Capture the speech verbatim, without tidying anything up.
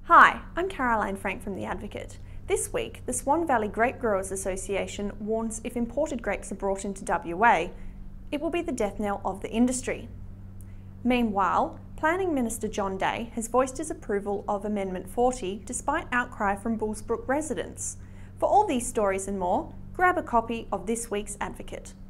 Hi, I'm Caroline Frank from The Advocate. This week, the Swan Valley Grape Growers Association warns if imported grapes are brought into W A, it will be the death knell of the industry. Meanwhile, Planning Minister John Day has voiced his approval of Amendment forty despite outcry from Bullsbrook residents. For all these stories and more, grab a copy of this week's Advocate.